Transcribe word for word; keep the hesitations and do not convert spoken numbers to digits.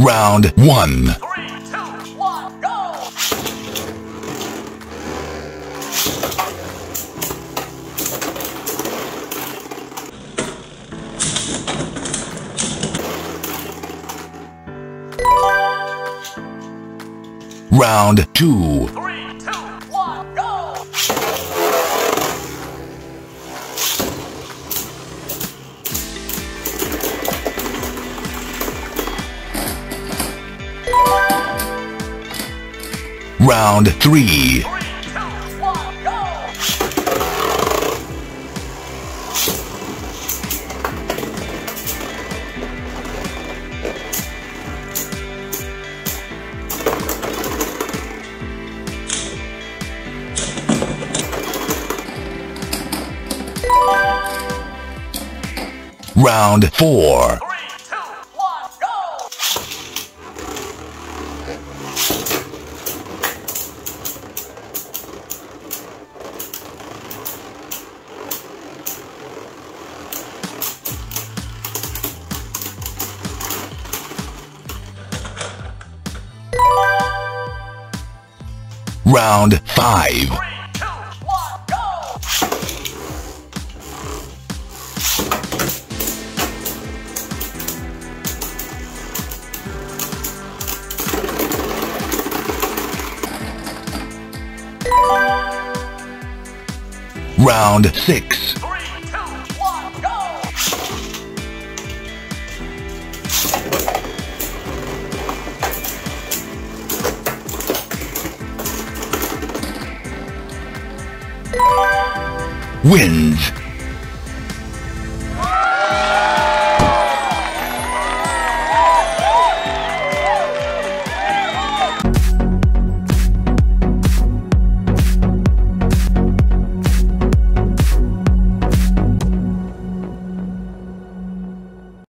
Round one. Three, two, one, go! Round two. Three, two, one, go! Round three. Three, two, one, go! Round four. Three, two, one, go! Round five. Three, two, one, go! Round six. Three, two, one, go! Wins.